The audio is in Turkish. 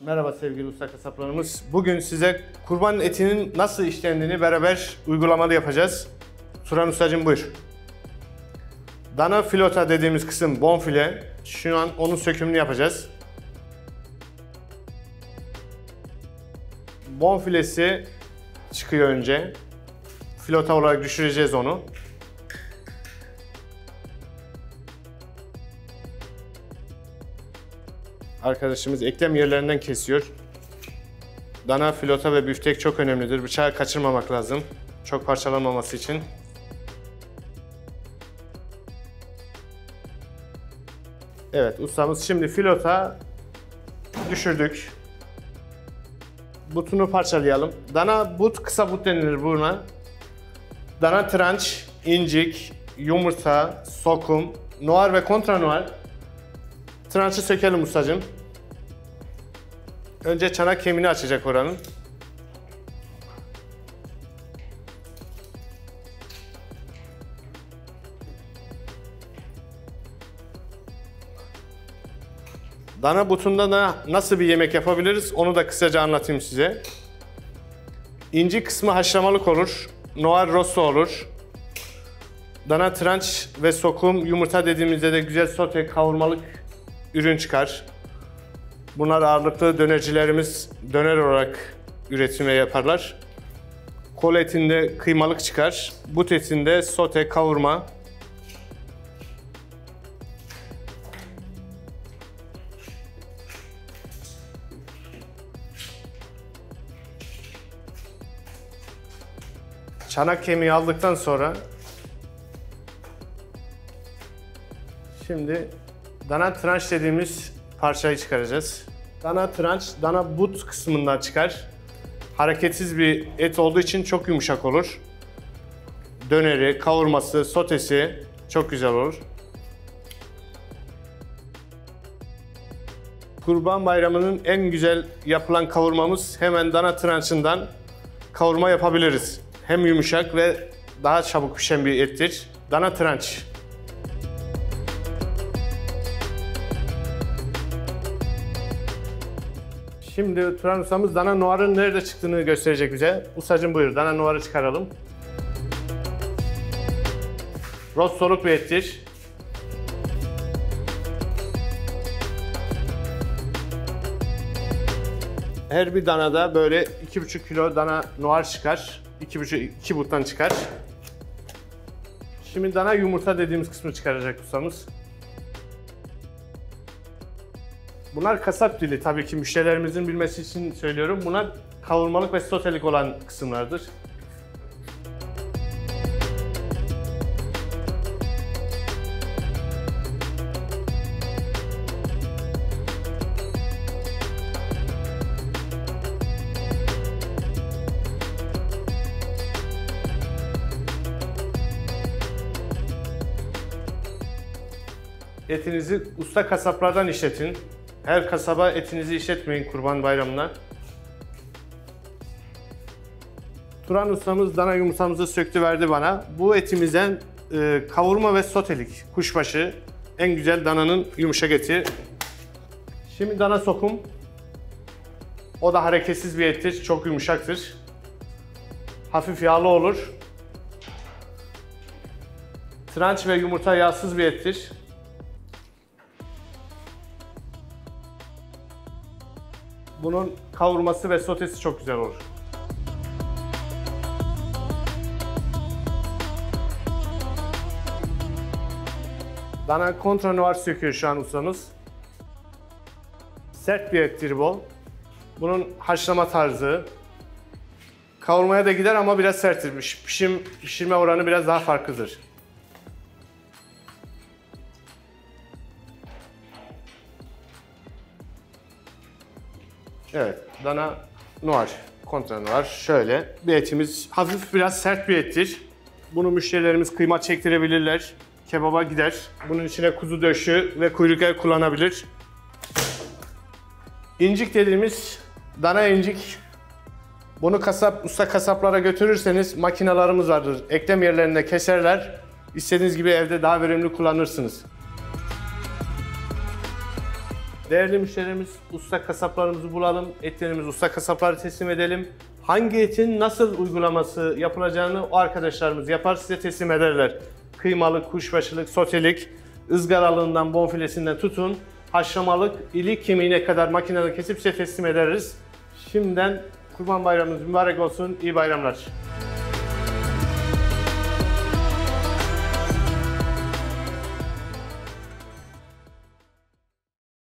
Merhaba sevgili usta kasaplarımız. Bugün size kurban etinin nasıl işlendiğini beraber uygulamalı yapacağız. Turan ustacığım buyur. Dana filota dediğimiz kısım bonfile. Şu an onun sökümünü yapacağız. Bonfilesi çıkıyor önce. Filota olarak düşüreceğiz onu. Arkadaşımız eklem yerlerinden kesiyor. Dana, filota ve büftek çok önemlidir. Bıçağı kaçırmamak lazım. Çok parçalanmaması için. Evet ustamız şimdi filota düşürdük. Butunu parçalayalım. Dana but, kısa but denilir buna. Dana tranç, incik, yumurta, sokum, noir ve kontra noir. Trançı sökelim ustacığım. Önce çanak kemiğini açacak oranın. Dana butunda da nasıl bir yemek yapabiliriz onu da kısaca anlatayım size. İnci kısmı haşlamalık olur. Noir rosso olur. Dana tranç ve sokum yumurta dediğimizde de güzel sote kavurmalık ürün çıkar. Bunlar ağırlıklı dönercilerimiz döner olarak üretime yaparlar. Kol etinde kıymalık çıkar. But etinde sote kavurma. Çanak kemiği aldıktan sonra şimdi dana tranç dediğimiz parçayı çıkaracağız. Dana tranç, dana but kısmından çıkar. Hareketsiz bir et olduğu için çok yumuşak olur. Döneri, kavurması, sotesi çok güzel olur. Kurban Bayramı'nın en güzel yapılan kavurmamız hemen dana trançından kavurma yapabiliriz. Hem yumuşak ve daha çabuk pişen bir ettir. Dana tranç. Şimdi Turan ustamız dana noir'ın nerede çıktığını gösterecek bize. Ustacığım buyur, dana noir'ı çıkaralım. Rossoluk bir ettir. Her bir danada böyle 2,5 kilo dana noir çıkar. 2,5-2 buttan çıkar. Şimdi dana yumurta dediğimiz kısmı çıkaracak ustamız. Bunlar kasap dili, tabii ki müşterilerimizin bilmesi için söylüyorum. Bunlar kavurmalık ve sotelik olan kısımlardır. Etinizi usta kasaplardan işletin. Her kasaba etinizi işletmeyin Kurban Bayramı'na. Turan ustamız dana yumurtamızı söktü verdi bana. Bu etimizden kavurma ve sotelik kuşbaşı en güzel dananın yumuşak eti. Şimdi dana sokum. O da hareketsiz bir ettir. Çok yumuşaktır. Hafif yağlı olur. Tranç ve yumurta yağsız bir ettir. Bunun kavurması ve sotesi çok güzel olur. Dana kontra noir söküyor şu an ustamız. Sert bir ettir bu. Bunun haşlama tarzı. Kavurmaya da gider ama biraz serttir. Pişirme oranı biraz daha farklıdır. Evet, dana noir, kontra noir. Şöyle bir etimiz hafif biraz sert bir ettir. Bunu müşterilerimiz kıyma çektirebilirler. Kebaba gider. Bunun içine kuzu döşü ve kuyruk yağı kullanabilir. İncik dediğimiz dana incik. Bunu usta kasaplara götürürseniz makinalarımız vardır. Eklem yerlerinde keserler. İstediğiniz gibi evde daha verimli kullanırsınız. Değerli müşterimiz, usta kasaplarımızı bulalım, etlerimizi usta kasaplara teslim edelim. Hangi etin nasıl uygulaması yapılacağını o arkadaşlarımız yapar, size teslim ederler. Kıymalık, kuşbaşılık, sotelik, ızgaralığından, bonfilesinden tutun, haşlamalık, ilik kemiğine kadar makinede kesip size teslim ederiz. Şimdiden Kurban Bayramınız mübarek olsun, iyi bayramlar.